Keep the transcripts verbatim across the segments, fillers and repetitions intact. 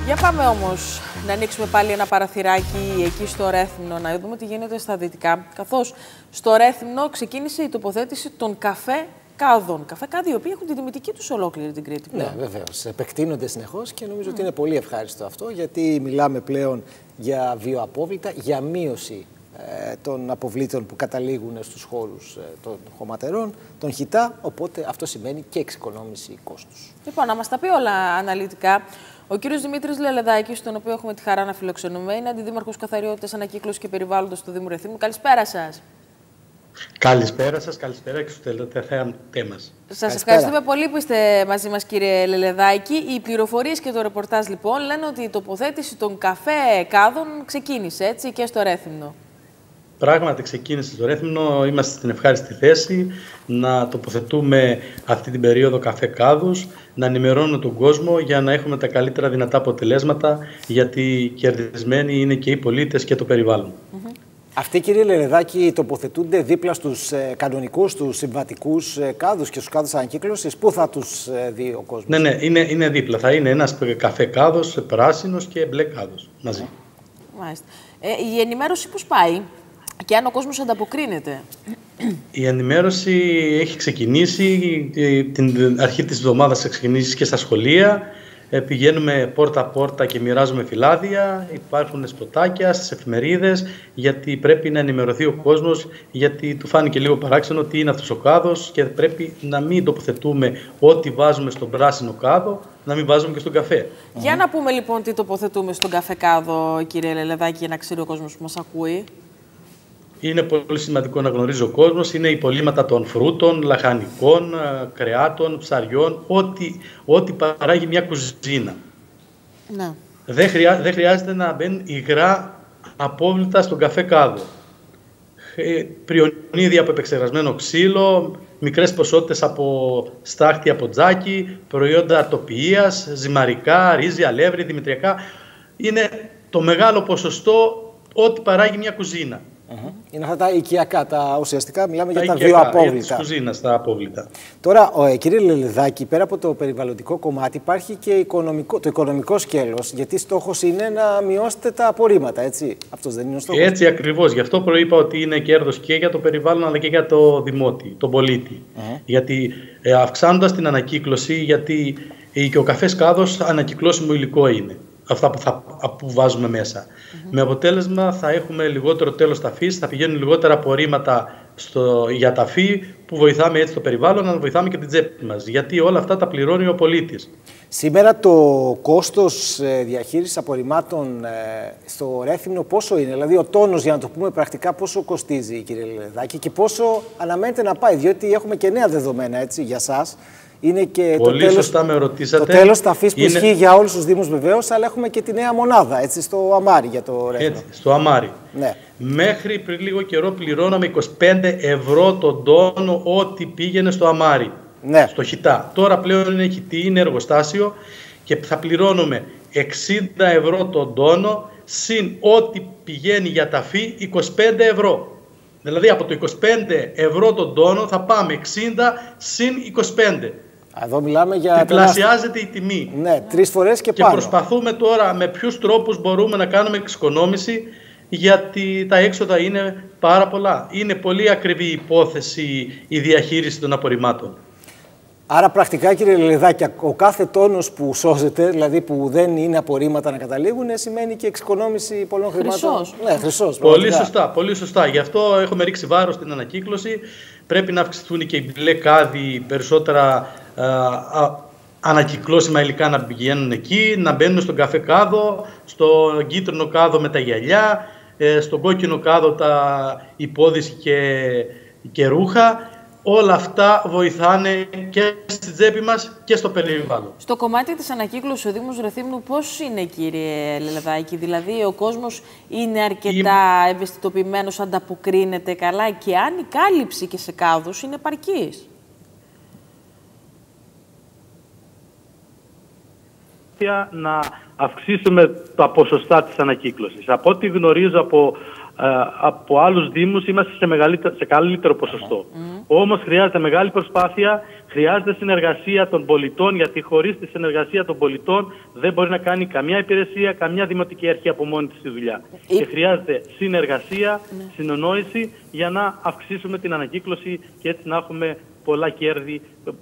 Για πάμε όμως να ανοίξουμε πάλι ένα παραθυράκι εκεί στο Ρέθυμνο, να δούμε τι γίνεται στα δυτικά. Καθώς στο Ρέθυμνο ξεκίνησε η τοποθέτηση των καφέ κάδων. Καφέ κάδοι, οι οποίοι έχουν τη τιμητική τους ολόκληρη την Κρήτη πλέον. Ναι, βεβαίως. Επεκτείνονται συνεχώς και νομίζω mm. ότι είναι πολύ ευχάριστο αυτό, γιατί μιλάμε πλέον για βιοαπόβλητα, για μείωση ε, των αποβλήτων που καταλήγουν στους χώρους ε, των χωματερών, των χιτά, οπότε αυτό σημαίνει και εξοικονόμηση κόστους. Λοιπόν, να μας τα πει όλα αναλυτικά ο κύριος Δημήτρης Λελεδάκης, τον οποίο έχουμε τη χαρά να φιλοξενούμε, είναι αντιδήμαρχος Καθαριότητας, Ανακύκλωσης και Περιβάλλοντος του Δήμου Ρεθύμνου. Καλησπέρα σας. Καλησπέρα σας, καλησπέρα και στο τελευταίο μας. Σας ευχαριστούμε πολύ που είστε μαζί μας, κύριε Λελεδάκη. Οι πληροφορίες και το ρεπορτάζ λοιπόν λένε ότι η τοποθέτηση των καφέ κάδων ξεκίνησε έτσι και στο Ρέθυμνο. Πράγματι ξεκίνησε στο Ρέθυμνο, είμαστε στην ευχάριστη θέση να τοποθετούμε αυτή την περίοδο καφέ κάδους, να ενημερώνουμε τον κόσμο για να έχουμε τα καλύτερα δυνατά αποτελέσματα, γιατί κερδισμένοι είναι και οι πολίτες και το περιβάλλον. Mm-hmm. Αυτοί, κύριε Λελεδάκη, τοποθετούνται δίπλα στους ε, κανονικούς, στους συμβατικούς ε, κάδους και στους κάδους ανακύκλωσης. Πού θα τους ε, δει ο κόσμος? Ναι, ναι, είναι, είναι δίπλα. Θα είναι ένας καφέ κάδος, πράσινος και μπλε κάδος μαζί. Μάλιστα. Ε, η ενημέρωση πώς πάει και αν ο κόσμος ανταποκρίνεται? Η ενημέρωση έχει ξεκινήσει, την αρχή της εβδομάδας θα ξεκινήσει και στα σχολεία. Πηγαίνουμε πόρτα-πόρτα και μοιράζουμε φυλάδια, υπάρχουν σποτάκια στις εφημερίδες, γιατί πρέπει να ενημερωθεί ο κόσμος, γιατί του φάνηκε λίγο παράξενο τι είναι αυτός ο κάδος και πρέπει να μην τοποθετούμε ό,τι βάζουμε στον πράσινο κάδο, να μην βάζουμε και στον καφέ. Για mm. να πούμε λοιπόν τι τοποθετούμε στον καφέ κάδο, κύριε Λελεδάκη, για να ξέρει ο κόσμος που μας ακούει. Είναι πολύ σημαντικό να γνωρίζει ο κόσμος, είναι υπολείμματα των φρούτων, λαχανικών, κρεάτων, ψαριών, ό,τι, ό,τι παράγει μια κουζίνα. Ναι. Δεν, χρειά, δεν χρειάζεται να μπαίνουν υγρά απόβλητα στον καφέ κάδο. Πριονίδια από επεξεργασμένο ξύλο, μικρές ποσότητες από στάχτη από τζάκι, προϊόντα αρτοποιίας, ζυμαρικά, ρύζι, αλεύρι, δημητριακά. Είναι το μεγάλο ποσοστό ό,τι παράγει μια κουζίνα. Mm-hmm. Είναι αυτά τα οικιακά, τα ουσιαστικά μιλάμε τα για τα βιοαπόβλητα. Για της κουζίνας, τα απόβλητα. Τώρα, ο, κύριε Λελεδάκη, πέρα από το περιβαλλοντικό κομμάτι υπάρχει και οικονομικό, το οικονομικό σκέλος, γιατί στόχος είναι να μειώσετε τα απορρίμματα, έτσι. Αυτός δεν είναι ο στόχος? Έτσι ακριβώς. Γι' αυτό προείπα ότι είναι κέρδος και για το περιβάλλον αλλά και για το δημότη, τον πολίτη. Mm-hmm. Γιατί ε, αυξάνοντας την ανακύκλωση, γιατί ε, και ο καφές κάδος ανακυκλώσιμο υλικό είναι. Αυτά που, θα, που βάζουμε μέσα. Mm-hmm. Με αποτέλεσμα θα έχουμε λιγότερο τέλος ταφής, θα πηγαίνουν λιγότερα απορρίμματα στο, για ταφή, που βοηθάμε έτσι το περιβάλλον, αλλά βοηθάμε και την τσέπη μας. Γιατί όλα αυτά τα πληρώνει ο πολίτης. Σήμερα το κόστος διαχείρισης απορριμμάτων στο Ρέθυμνο πόσο είναι? Δηλαδή ο τόνος, για να το πούμε πρακτικά, πόσο κοστίζει, κύριε Λελεδάκη, και πόσο αναμένεται να πάει? Διότι έχουμε και νέα δεδομένα, έτσι, για σας. Είναι και Πολύ το τέλος, σωστά με ρωτήσατε. Το τέλος ταφής που είναι... ισχύει για όλους τους Δήμους βεβαίως, αλλά έχουμε και τη νέα μονάδα, έτσι, στο Αμάρι για το Ρέθυμνο. Έτσι, στο Αμάρι. Ναι. Μέχρι πριν λίγο καιρό πληρώναμε είκοσι πέντε ευρώ τον τόνο ό,τι πήγαινε στο Αμάρι, ναι. στο χιτά. Τώρα πλέον είναι χιτή, είναι εργοστάσιο και θα πληρώνουμε εξήντα ευρώ τον τόνο, συν ό,τι πηγαίνει για ταφή είκοσι πέντε ευρώ. Δηλαδή από το είκοσι πέντε ευρώ τον τόνο θα πάμε εξήντα συν είκοσι πέντε. Εδώ μιλάμε για... Τριπλασιάζεται η τιμή. Ναι, τρεις φορές και, και πάνω. Και προσπαθούμε τώρα με ποιους τρόπους μπορούμε να κάνουμε εξοικονόμηση, γιατί τα έξοδα είναι πάρα πολλά. Είναι πολύ ακριβή υπόθεση η διαχείριση των απορριμμάτων. Άρα πρακτικά, κύριε Λελεδάκη, ο κάθε τόνος που σώζεται, δηλαδή που δεν είναι απορρίμματα να καταλήγουν, σημαίνει και εξοικονόμηση πολλών χρημάτων. Χρυσός. Ναι, χρυσός. Πολύ σωστά, πολύ σωστά. Γι' αυτό έχουμε ρίξει βάρος στην ανακύκλωση. Πρέπει να αυξηθούν και οι μπλε κάδοι, περισσότερα α, α, ανακυκλώσιμα υλικά να πηγαίνουν εκεί, να μπαίνουν στον καφέ κάδο, στον κίτρινο κάδο με τα γυαλιά, ε, στον κόκκινο κάδο τα υπόδηση και, και ρούχα. Όλα αυτά βοηθάνε και στη τσέπη μας και στο περιβάλλον. Στο κομμάτι της ανακύκλωσης ο Δήμος Ρεθύμνου πώς είναι, κύριε Λελεδάκη? Δηλαδή ο κόσμος είναι αρκετά Η... ευαισθητοποιημένος, ανταποκρίνεται καλά, και αν η κάλυψη και σε κάδους είναι επαρκής? Να αυξήσουμε τα ποσοστά της ανακύκλωσης. Από ό,τι γνωρίζω από Uh, από άλλους δήμους είμαστε σε, σε καλύτερο ποσοστό. Mm. Όμως χρειάζεται μεγάλη προσπάθεια, Χρειάζεται συνεργασία των πολιτών, γιατί χωρίς τη συνεργασία των πολιτών δεν μπορεί να κάνει καμιά υπηρεσία, καμιά δημοτική αρχή από μόνη της τη δουλειά. Η... Και χρειάζεται συνεργασία, ναι. συνεννόηση για να αυξήσουμε την ανακύκλωση και έτσι να έχουμε πολλά κέρδη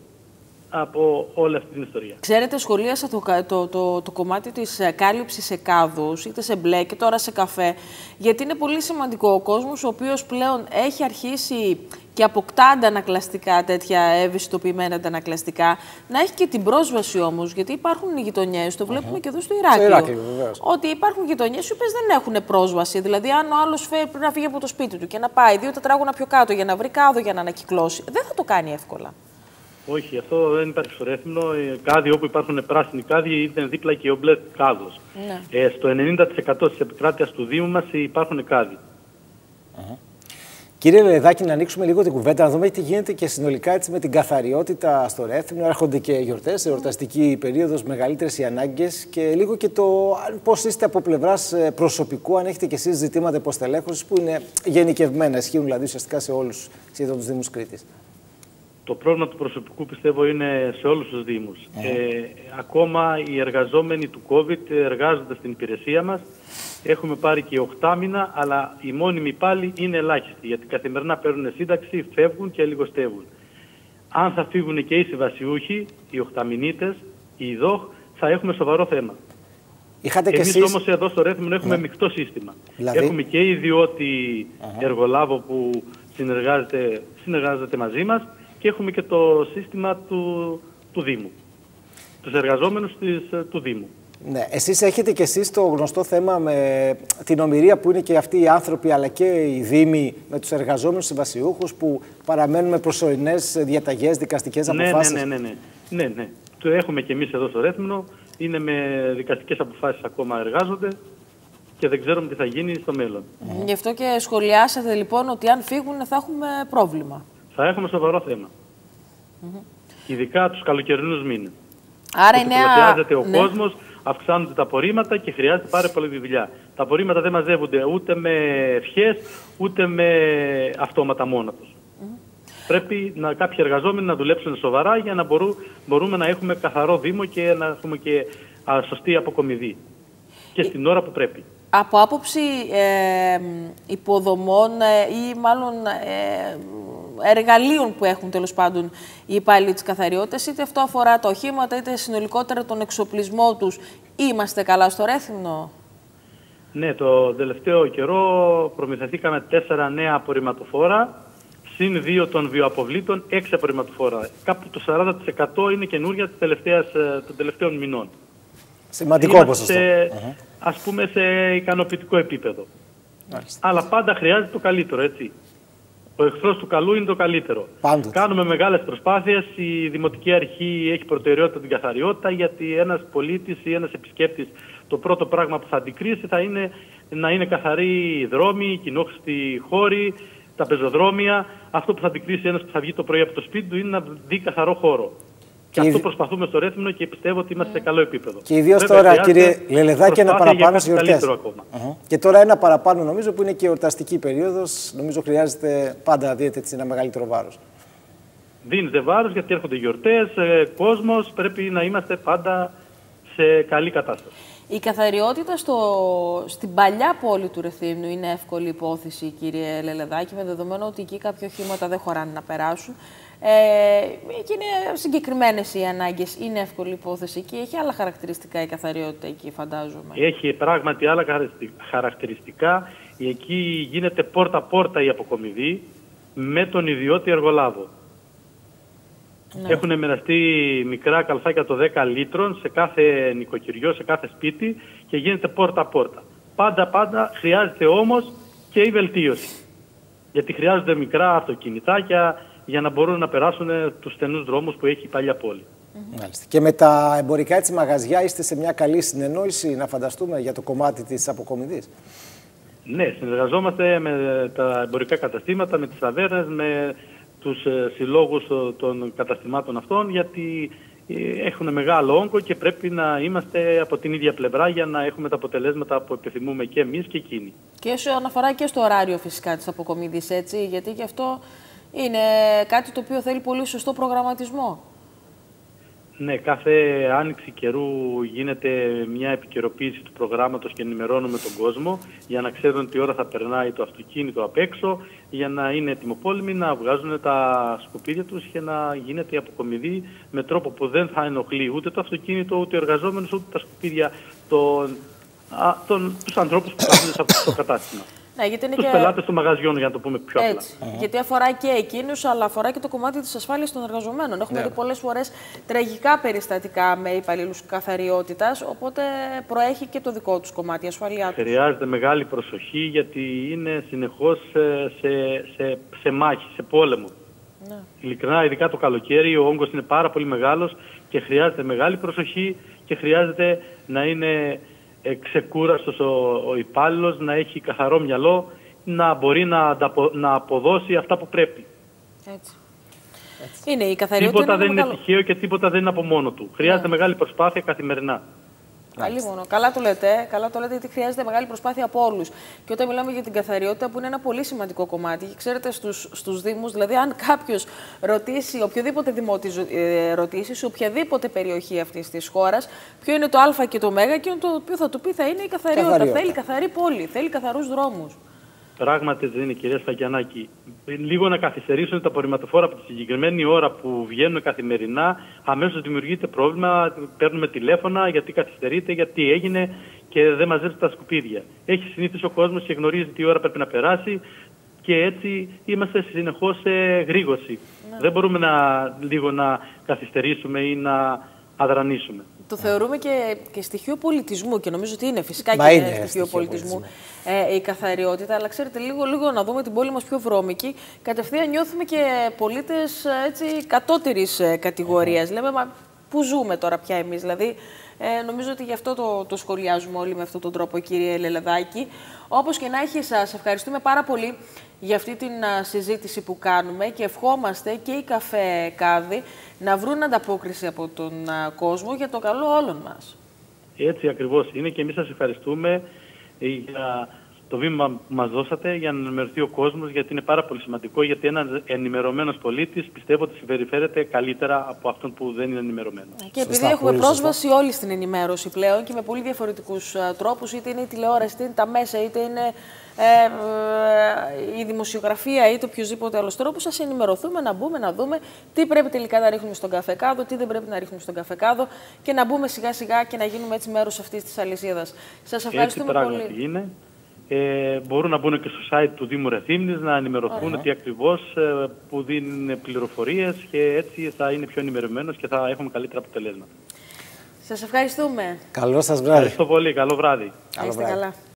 από όλη αυτή την ιστορία. Ξέρετε, σχολίασα το, το, το, το κομμάτι της κάλυψης σε κάδους, είτε σε μπλε και τώρα σε καφέ, γιατί είναι πολύ σημαντικό ο κόσμος ο οποίος πλέον έχει αρχίσει και αποκτά αντανακλαστικά, τέτοια ευαισθητοποιημένα αντανακλαστικά, να έχει και την πρόσβαση όμως, γιατί υπάρχουν γειτονιές, το βλέπουμε uh-huh. και εδώ στο Ηράκλειο, Ηράκλειο ότι υπάρχουν γειτονιές οι οποίες δεν έχουν πρόσβαση. Δηλαδή, αν ο άλλος πρέπει να φύγει από το σπίτι του και να πάει δύο τετράγωνα πιο κάτω για να βρει κάδο για να ανακυκλώσει, δεν θα το κάνει εύκολα. Όχι, αυτό δεν υπάρχει στο Ρέθυμνο. Κάδοι όπου υπάρχουν πράσινοι κάδοι είναι δίπλα και ο μπλε κάδος. Ναι. Ε, στο ενενήντα τοις εκατό της επικράτειας του Δήμου μας υπάρχουν κάδοι. Uh-huh. Κύριε Λελεδάκη, να ανοίξουμε λίγο την κουβέντα, να δούμε τι γίνεται και συνολικά έτσι με την καθαριότητα στο Ρέθυμνο. Έρχονται και γιορτές, εορταστική περίοδος, μεγαλύτερες οι ανάγκες και λίγο και το πώς είστε από πλευράς προσωπικού, αν έχετε και εσείς ζητήματα υποστελέχωσης που είναι γενικευμένα, ισχύουν δηλαδή ουσιαστικά σε όλους σχεδόν τους Δήμους Κρήτης. Το πρόβλημα του προσωπικού πιστεύω είναι σε όλους τους Δήμους. Mm. Ε, ακόμα οι εργαζόμενοι του COVID εργάζονται στην υπηρεσία μας. Έχουμε πάρει και οκτώ μήνα, αλλά οι μόνιμοι πάλι είναι ελάχιστοι, γιατί καθημερινά παίρνουν σύνταξη, φεύγουν και λιγοστεύουν. Αν θα φύγουν και οι συμβασιούχοι, οι οχταμηνίτες, οι ΙΔΟΧ, θα έχουμε σοβαρό θέμα. Είχατε Εμείς εσείς... όμως εδώ στο Ρέθυμνο έχουμε ναι. μεικτό σύστημα. Δηλαδή... Έχουμε και ιδιώτη uh-huh. εργολάβο που συνεργάζεται, συνεργάζεται μαζί μας και έχουμε και το σύστημα του, του Δήμου, τους εργαζόμενους της, του Δήμου. Ναι, εσείς έχετε και εσείς το γνωστό θέμα με την ομηρία που είναι και αυτοί οι άνθρωποι αλλά και οι Δήμοι με τους εργαζόμενους συμβασιούχους που παραμένουν με προσωρινές διαταγές, δικαστικές αποφάσεις. Ναι, ναι, ναι, ναι, ναι, ναι. Το έχουμε και εμείς εδώ στο Ρέθυμνο, είναι με δικαστικές αποφάσεις ακόμα εργάζονται και δεν ξέρουμε τι θα γίνει στο μέλλον. Mm. Γι' αυτό και σχολιάσατε λοιπόν ότι αν φύγουν θα έχουμε πρόβλημα. Θα έχουμε σοβαρό θέμα. Mm-hmm. Ειδικά τους καλοκαιρινούς μήνες. Άρα είναι... Χρειάζεται ο ναι. κόσμος, αυξάνονται τα απορρίμματα και χρειάζεται πάρα πολύ δουλειά. Τα απορρίμματα δεν μαζεύονται ούτε με ευχές, ούτε με αυτόματα μόνα τους. Mm-hmm. Πρέπει να, κάποιοι εργαζόμενοι να δουλέψουν σοβαρά για να μπορού, μπορούμε να έχουμε καθαρό Δήμο και να έχουμε και α, σωστή αποκομιδή. Και στην ώρα που πρέπει. Από άποψη ε, υποδομών ε, ή μάλλον ε, εργαλείων που έχουν τέλος πάντων οι υπάλληλοι της καθαριότητας, είτε αυτό αφορά τα οχήματα, είτε συνολικότερα τον εξοπλισμό τους, είμαστε καλά στο Ρέθυμνο? Ναι, το τελευταίο καιρό προμηθεθήκαμε τέσσερα νέα απορριμματοφόρα, συν δύο των βιοαποβλήτων, έξι απορριμματοφόρα. Κάπου το σαράντα τοις εκατό είναι καινούργια των τελευταίων μηνών. Σημαντικό ποσοστό. Uh-huh. Ας πούμε σε ικανοποιητικό επίπεδο. Μάλιστα. Αλλά πάντα χρειάζεται το καλύτερο, έτσι. Ο εχθρός του καλού είναι το καλύτερο. Πάντοτε. Κάνουμε μεγάλες προσπάθειες. Η Δημοτική Αρχή έχει προτεραιότητα την καθαριότητα, γιατί ένας πολίτης ή ένας επισκέπτης το πρώτο πράγμα που θα αντικρίσει θα είναι να είναι καθαροί οι δρόμοι, οι κοινόχρηστοι χώροι, τα πεζοδρόμια. Αυτό που θα αντικρίσει ένας που θα βγει το πρωί από το σπίτι του είναι να δει καθαρό χώρο. Και, και αυτό προσπαθούμε στο Ρέθυμνο και πιστεύω ότι είμαστε σε καλό επίπεδο. Και ιδίως τώρα, κύριε Λελεδάκη, ένα παραπάνω στις γιορτές. Uh-huh. Και τώρα ένα παραπάνω, νομίζω, που είναι και η εορταστική περίοδος. Νομίζω χρειάζεται πάντα να δείτε έτσι ένα μεγαλύτερο βάρος. Δίνετε βάρος γιατί έρχονται γιορτές, ε, κόσμος, πρέπει να είμαστε πάντα σε καλή κατάσταση. Η καθαριότητα στο, στην παλιά πόλη του Ρεθύμνου είναι εύκολη υπόθεση, κύριε Λελεδάκη, με δεδομένο ότι εκεί κάποια οχήματα δεν χωράνε να περάσουν. Ε, και είναι συγκεκριμένες οι ανάγκες, είναι εύκολη υπόθεση και έχει άλλα χαρακτηριστικά η καθαριότητα εκεί, φαντάζομαι. Έχει πράγματι άλλα χαρακτηριστικά. Εκεί γίνεται πόρτα-πόρτα η αποκομιδή με τον ιδιώτη εργολάβο. Ναι. Έχουν μοιραστεί μικρά καλφάκια των δέκα λίτρων σε κάθε νοικοκυριό, σε κάθε σπίτι και γίνεται πόρτα-πόρτα. Πάντα-πάντα χρειάζεται όμως και η βελτίωση. Γιατί χρειάζονται μικρά αυτοκινητάκια για να μπορούν να περάσουν τους στενούς δρόμους που έχει η παλιά πόλη. Μάλιστα. Και με τα εμπορικά έτσι μαγαζιά είστε σε μια καλή συνεννόηση, να φανταστούμε, για το κομμάτι της αποκομιδής? Ναι, συνεργαζόμαστε με τα εμπορικά καταστήματα, με τις ταβέρνες, με τους συλλόγους των καταστημάτων αυτών, γιατί έχουν μεγάλο όγκο και πρέπει να είμαστε από την ίδια πλευρά για να έχουμε τα αποτελέσματα που επιθυμούμε και εμείς και εκείνοι. Και όσον αφορά και στο ωράριο φυσικά της αποκομιδής, έτσι, γιατί και αυτό είναι κάτι το οποίο θέλει πολύ σωστό προγραμματισμό. Ναι, κάθε άνοιξη καιρού γίνεται μια επικαιροποίηση του προγράμματος και ενημερώνουμε τον κόσμο για να ξέρουν τι ώρα θα περνάει το αυτοκίνητο απ' έξω, για να είναι ετοιμοπόλεμοι να βγάζουν τα σκουπίδια τους και να γίνεται η αποκομιδή με τρόπο που δεν θα ενοχλεί ούτε το αυτοκίνητο, ούτε οι εργαζόμενους, ούτε τα σκουπίδια των, α, των, τους ανθρώπους που κάθονται σε αυτό το κατάστημα. Ναι, γιατί είναι τους και... πελάτες των μαγαζιών, για να το πούμε πιο απλά. Έτσι. Mm-hmm. Γιατί αφορά και εκείνους, αλλά αφορά και το κομμάτι της ασφάλειας των εργαζομένων. Έχουμε ναι. δει πολλές φορές τραγικά περιστατικά με υπαλλήλους καθαριότητας, οπότε προέχει και το δικό τους κομμάτι, η ασφαλειά τους. Χρειάζεται μεγάλη προσοχή, γιατί είναι συνεχώς σε, σε, σε, σε μάχη, σε πόλεμο. Ναι. Ειλικρινά, ειδικά το καλοκαίρι, ο όγκος είναι πάρα πολύ μεγάλος και χρειάζεται μεγάλη προσοχή και χρειάζεται να είναι ξεκούραστος ο, ο υπάλληλος, να έχει καθαρό μυαλό, να μπορεί να, να αποδώσει αυτά που πρέπει. Έτσι. Έτσι. Είναι η καθαριότητα. Τίποτα είναι δεν μεγάλο... είναι τυχαίο και τίποτα δεν είναι από μόνο του. Χρειάζεται ναι. μεγάλη προσπάθεια καθημερινά. Καλή μόνο. Καλά το λέτε, καλά το λέτε, γιατί χρειάζεται μεγάλη προσπάθεια από όλους. Και όταν μιλάμε για την καθαριότητα, που είναι ένα πολύ σημαντικό κομμάτι, και ξέρετε, στους, στους Δήμους, δηλαδή, αν κάποιος ρωτήσει, οποιοδήποτε δημότης ε, ρωτήσει, σε οποιαδήποτε περιοχή αυτής της χώρας, ποιο είναι το Α και το Μ, και το οποίο θα του πει θα είναι η καθαριότητα. καθαριότητα. Θέλει καθαρή πόλη, θέλει καθαρούς δρόμους. Πράγματι δεν είναι, κυρία Σφακιανάκη. Λίγο να καθυστερήσουν τα απορριμματοφόρα από τη συγκεκριμένη ώρα που βγαίνουν καθημερινά, αμέσως δημιουργείται πρόβλημα. Παίρνουμε τηλέφωνα γιατί καθυστερείται, γιατί έγινε και δεν μαζεύει τα σκουπίδια. Έχει συνήθισει ο κόσμος και γνωρίζει τι ώρα πρέπει να περάσει και έτσι είμαστε συνεχώς σε γρήγορση. Ναι. Δεν μπορούμε να, λίγο να καθυστερήσουμε ή να αδρανίσουμε. Το θεωρούμε και, και στοιχείο πολιτισμού και νομίζω ότι είναι φυσικά Μα και είναι στοιχείο, στοιχείο πολιτισμού ε, η καθαριότητα. Αλλά ξέρετε, λίγο, λίγο να δούμε την πόλη μας πιο βρώμικη. Κατευθείαν νιώθουμε και πολίτες έτσι, κατώτερης κατηγορίας. Mm-hmm. Λέμε, μα πού ζούμε τώρα πια εμείς? Δηλαδή, ε, νομίζω ότι γι' αυτό το, το σχολιάζουμε όλοι με αυτόν τον τρόπο, κύριε Λελεδάκη. Όπως και να έχει, σας ευχαριστούμε πάρα πολύ για αυτή την uh, συζήτηση που κάνουμε και ευχόμαστε και οι καφέ κάδοι να βρουν ανταπόκριση από τον uh, κόσμο για το καλό όλων μας. Έτσι ακριβώς είναι και εμείς σας ευχαριστούμε για το βήμα που μας δώσατε για να ενημερωθεί ο κόσμος, γιατί είναι πάρα πολύ σημαντικό, γιατί ένας ενημερωμένος πολίτης πιστεύω ότι συμπεριφέρεται καλύτερα από αυτόν που δεν είναι ενημερωμένος. Και επειδή σωστά, έχουμε πρόσβαση σωστά. όλοι στην ενημέρωση πλέον και με πολύ διαφορετικούς uh, τρόπους, είτε είναι η τηλεόραση, είτε είναι τα μέσα, είτε είναι ε, ε, η δημοσιογραφία, είτε οποιοδήποτε άλλος τρόπος, ας ενημερωθούμε, να μπούμε, να δούμε τι πρέπει τελικά να ρίχνουμε στον καφεκάδο, τι δεν πρέπει να ρίχνουμε στον καφεκάδο και να μπούμε σιγά σιγά και να γίνουμε έτσι μέρος αυτής της αλυσίδας. Σας ευχαριστούμε έτσι πολύ. Είναι. Ε, μπορούν να μπουν και στο site του Δήμου Ρεθύμνης να ενημερωθούν τι ακριβώς ε, που δίνουν πληροφορίες και έτσι θα είναι πιο ενημερωμένος και θα έχουμε καλύτερα αποτελέσματα. Σας ευχαριστούμε. Καλό σας βράδυ. Ευχαριστώ πολύ. Καλό βράδυ. Είστε καλά.